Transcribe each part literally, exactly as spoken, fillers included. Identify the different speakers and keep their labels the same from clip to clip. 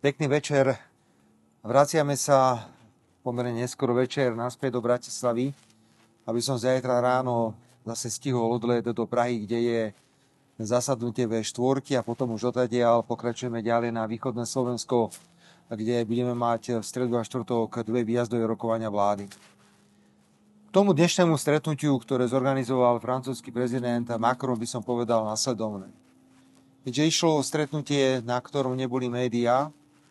Speaker 1: Pekný večer. Vraciame sa pomerne neskoro večer naspäť do Bratislavy, aby som zajtra ráno zase stihol odlet do Prahy, kde je zasadnutie vé štyri a potom už odtiaľ pokračujeme ďalej na východné Slovensko, kde budeme mať v stredu a štvrtok dve výjazdové rokovania vlády. K tomu dnešnému stretnutiu, ktoré zorganizoval francúzsky prezident Macron, by som povedal nasledovné. Keďže išlo o stretnutie, na ktorom neboli médiá,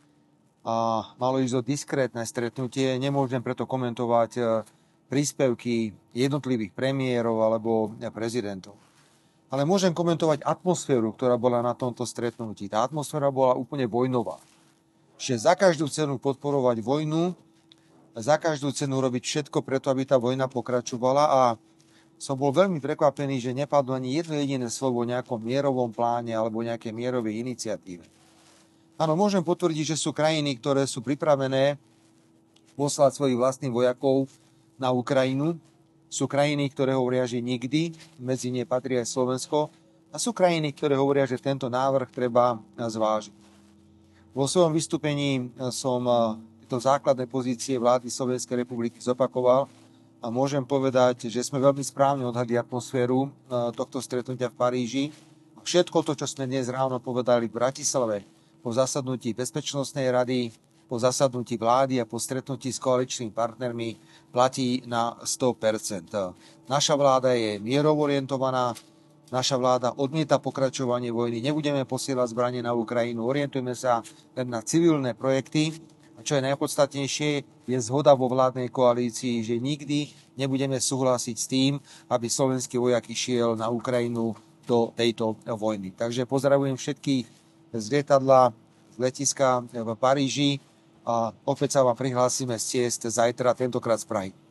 Speaker 1: a malo ísť o diskrétne stretnutie, nemôžem preto komentovať príspevky jednotlivých premiérov alebo prezidentov. Ale môžem komentovať atmosféru, ktorá bola na tomto stretnutí. Tá atmosféra bola úplne vojnová. Že za každú cenu podporovať vojnu, za každú cenu robiť všetko preto, aby tá vojna pokračovala, a som bol veľmi prekvapený, že nepadlo ani jedno jediné slovo o nejakom mierovom pláne alebo nejakej mierovej iniciatíve. Áno, môžem potvrdiť, že sú krajiny, ktoré sú pripravené poslať svojich vlastných vojakov na Ukrajinu. Sú krajiny, ktoré hovoria, že nikdy, medzi ne patrí aj Slovensko. A sú krajiny, ktoré hovoria, že tento návrh treba zvážiť. Vo svojom vystúpení som tieto základné pozície vlády Slovenskej republiky zopakoval a môžem povedať, že sme veľmi správne odhadli atmosféru tohto stretnutia v Paríži. Všetko to, čo sme dnes ráno povedali v Bratislave, po zasadnutí Bezpečnostnej rady, po zasadnutí vlády a po stretnutí s koaličnými partnermi platí na sto percent. Naša vláda je mierovo orientovaná, naša vláda odmieta pokračovanie vojny, nebudeme posielať zbranie na Ukrajinu, orientujeme sa len na civilné projekty. A čo je najpodstatnejšie, je zhoda vo vládnej koalícii, že nikdy nebudeme súhlasiť s tým, aby slovenský vojak išiel na Ukrajinu do tejto vojny. Takže pozdravujem všetkých z lietadla, z letiska v Paríži a opäť sa vám prihlásime z ciest zajtra, tentokrát z Prahy.